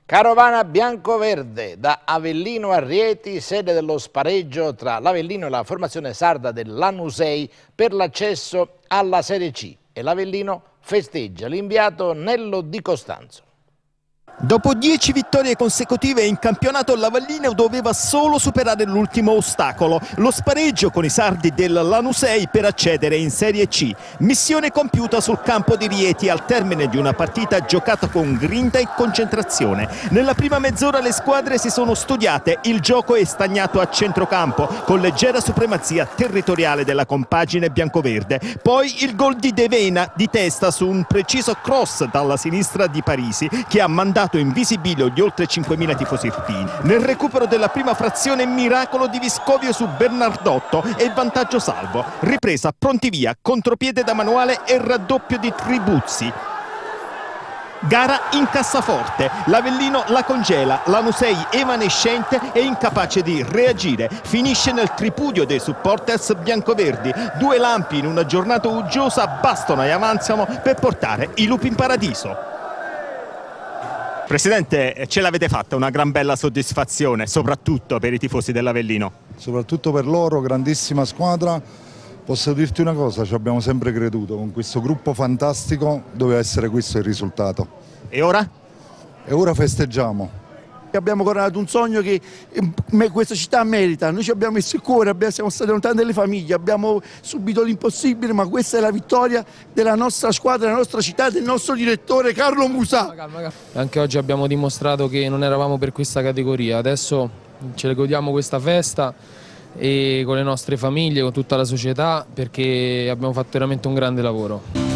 Carovana bianco-verde da Avellino a Rieti, sede dello spareggio tra l'Avellino e la formazione sarda del Lanusei per l'accesso alla Serie C. E l'Avellino festeggia l'inviato Nello Di Costanzo. Dopo 10 vittorie consecutive in campionato, l'Avellino doveva solo superare l'ultimo ostacolo, lo spareggio con i sardi del Lanusei per accedere in Serie C. Missione compiuta sul campo di Rieti al termine di una partita giocata con grinta e concentrazione. Nella prima mezz'ora le squadre si sono studiate, il gioco è stagnato a centrocampo con leggera supremazia territoriale della compagine biancoverde. Poi il gol di De Vena di testa su un preciso cross dalla sinistra di Parisi che ha mandato in visibilio gli oltre 5.000 tifosi irpini. Nel recupero della prima frazione miracolo di Viscovio su Bernardotto e vantaggio salvo. Ripresa pronti via, contropiede da Manuale e raddoppio di Tribuzzi. Gara in cassaforte, l'Avellino la congela, Lanusei evanescente e incapace di reagire. Finisce nel tripudio dei supporters biancoverdi. Due lampi in una giornata uggiosa bastano e avanzano per portare i lupi in paradiso. Presidente, ce l'avete fatta, una gran bella soddisfazione, soprattutto per i tifosi dell'Avellino. Soprattutto per loro, grandissima squadra. Posso dirti una cosa, ci abbiamo sempre creduto, con questo gruppo fantastico doveva essere questo il risultato. E ora? E ora festeggiamo. Abbiamo coronato un sogno che questa città merita, noi ci abbiamo messo il cuore, siamo stati lontani dalle famiglie, abbiamo subito l'impossibile, ma questa è la vittoria della nostra squadra, della nostra città, del nostro direttore Carlo Musa. Anche oggi abbiamo dimostrato che non eravamo per questa categoria, adesso ce le godiamo questa festa e con le nostre famiglie, con tutta la società, perché abbiamo fatto veramente un grande lavoro.